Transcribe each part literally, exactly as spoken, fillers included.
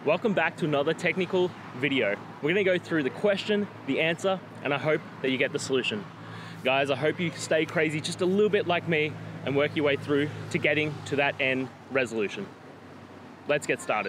Welcome back to another technical video. We're gonna go through the question, the answer, and I hope that you get the solution. Guys, I hope you stay crazy just a little bit like me and work your way through to getting to that end resolution. Let's get started.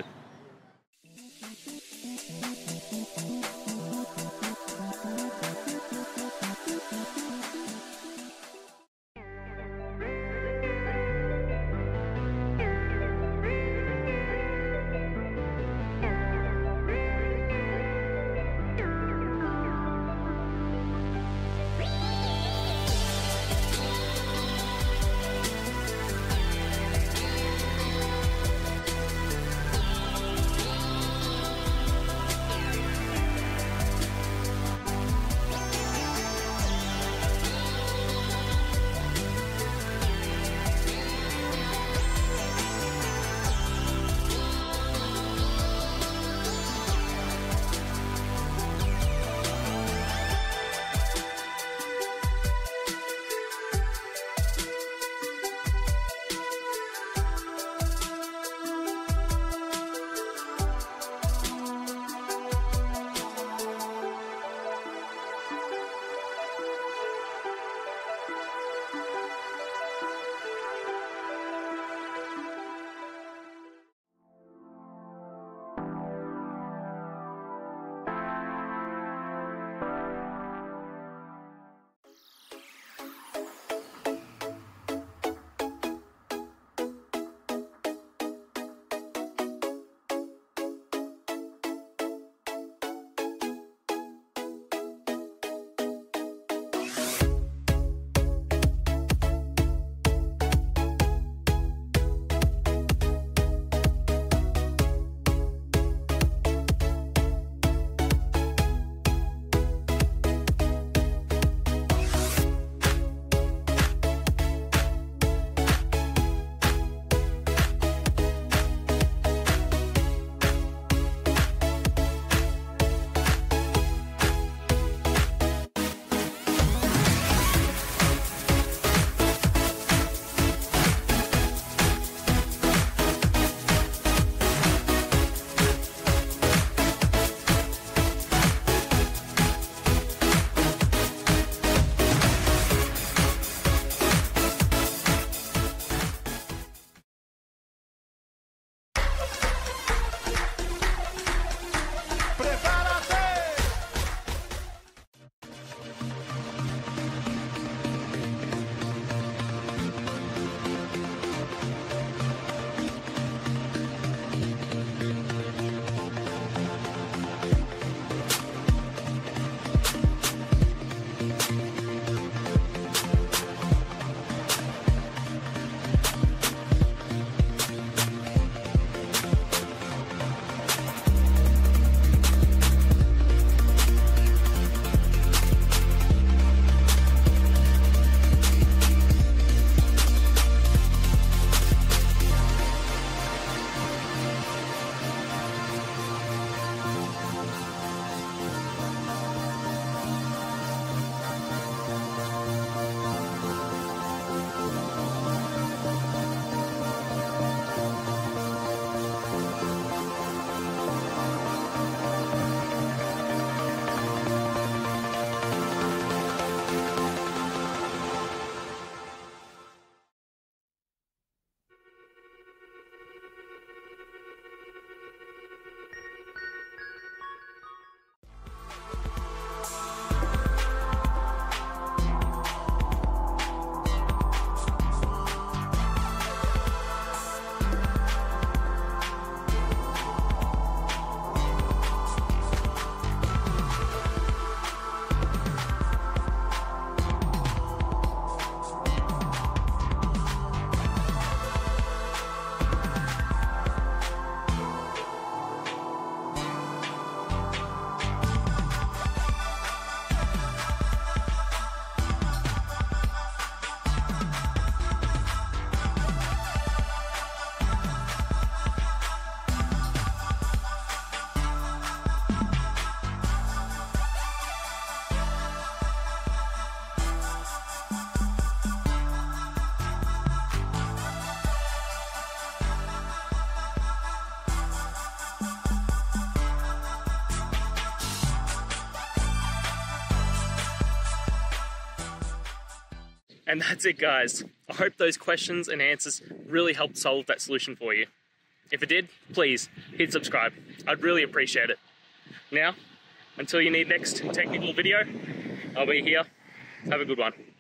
And that's it, guys. I hope those questions and answers really helped solve that solution for you. If it did, please hit subscribe. I'd really appreciate it. Now, until you need next technical video, I'll be here. Have a good one.